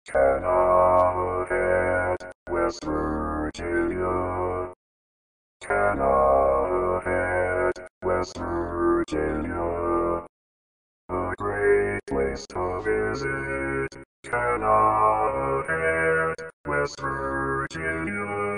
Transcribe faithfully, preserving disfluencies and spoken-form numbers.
Kanawha Head, West Virginia. Kanawha Head, West Virginia. A great place to visit. Kanawha Head, West Virginia.